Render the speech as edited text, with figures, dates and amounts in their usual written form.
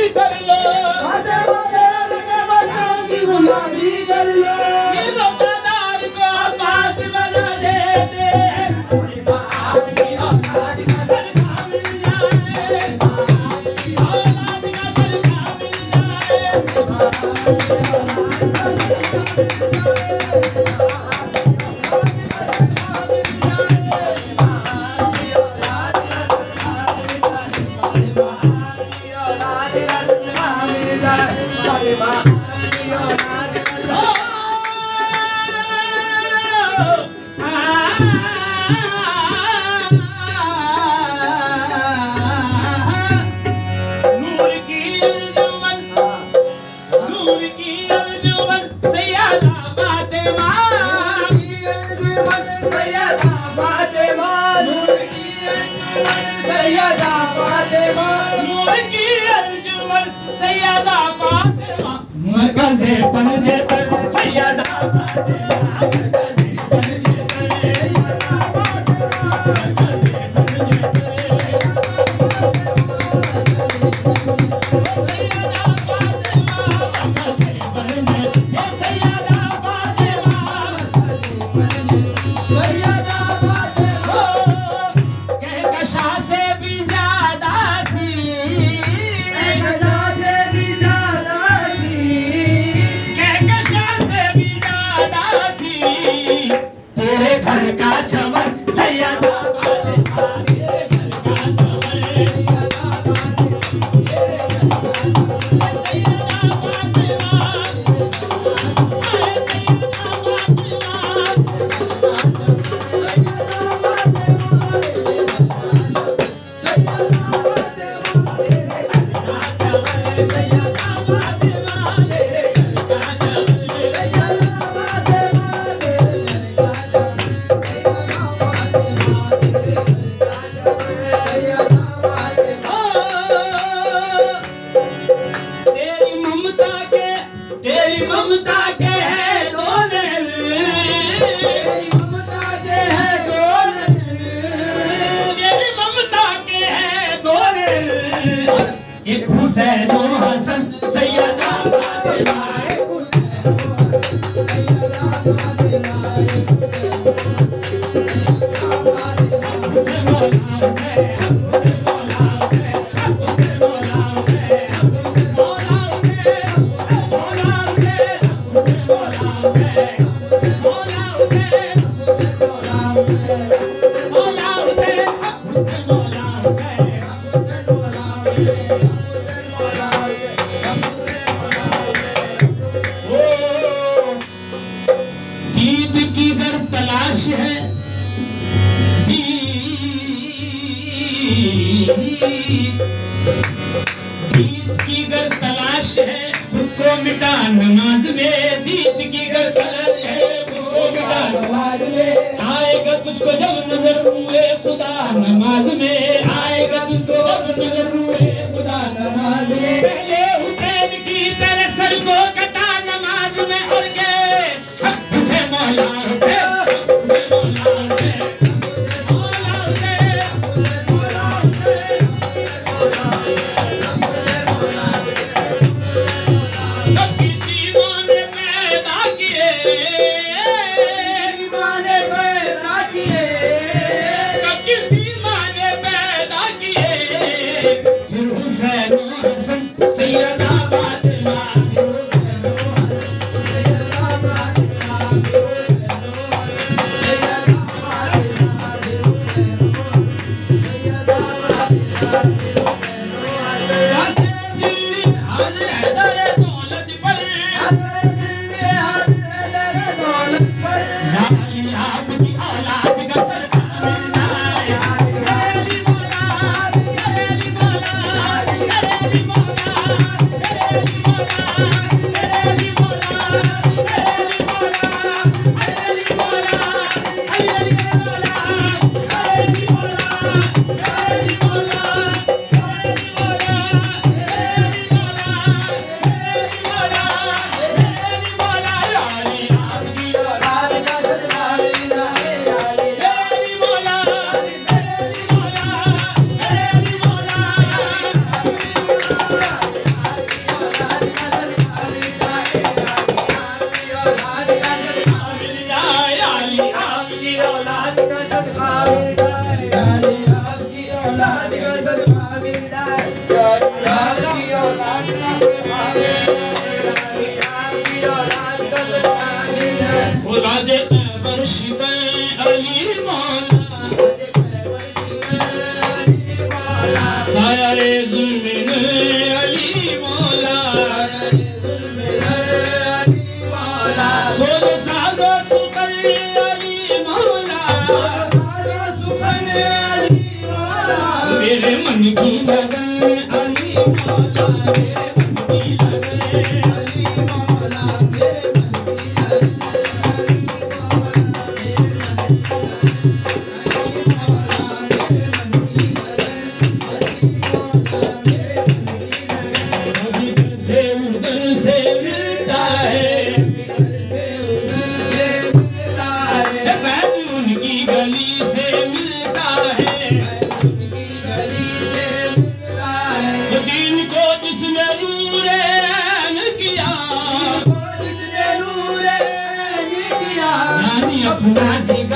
कर लो, फातिमा ज़हरा के बच्चों की गुलामी कर लो, ये वफादार को अब्बास बना देते, फातिमा आपकी औलाद का सदका मिल जाए, आपकी औलाद का सदका मिल जाए, नूर की अंजुमन, नूर की अंजुमन सैयदा फातिमा, सैयदा फातिमा, नूर की अंजुमन सैयदा फातिमा, नूर की अंजुमन सैयदा फातिमा, मरकज़े पंजे पर सैयदा फातिमा, मरकज़े पंजे पर सैयदा फातिमा, मरकज़े पंजे पर सैयदा फातिमा, मरकज़े पंजे पर सैयदा फातिमा, सैयदा फातिमा, कहकशा से भी ज्यादा सी, नशा से भी ज़्यादा थी, कहकशा से भी ज्यादा सी, तेरे घर का चमन सैयदा फातिमा, तेरे घर का चमन सैयदा फातिमा, सैयदा फातिमा, तेरी ममता के है दो दिल, तेरी ममता के है दो नजर, तेरी ममता के है दो दिल, एक हुसैन और हसन सैयदा फातिमा, दीद की गर तलाश है, दीद की गर तलाश है, खुद को मिटा नमाज में, दीद की गर तलाश है, खुद को मिटा नमाज में आएगा तुझको जब नजर हुए खुदा नमाज में, आएगा तुझको जब नजर हुए खुदा नमाज में पहले हुसैन की तरह सर को कटा नमाज में, और के हुसैन मौला हुसैन, हुसैन मौला हुसैन, मौला हुसैन, मौला हुसैन, खुदा दे पैबर शिकन अली मौला साया जुल्मिन अली मौला सोज साजो सुकल अली मौला मेरे मन की लगन अली मौला मेरे मन की लगन अली मौला मेरे मन की लगन अपना जी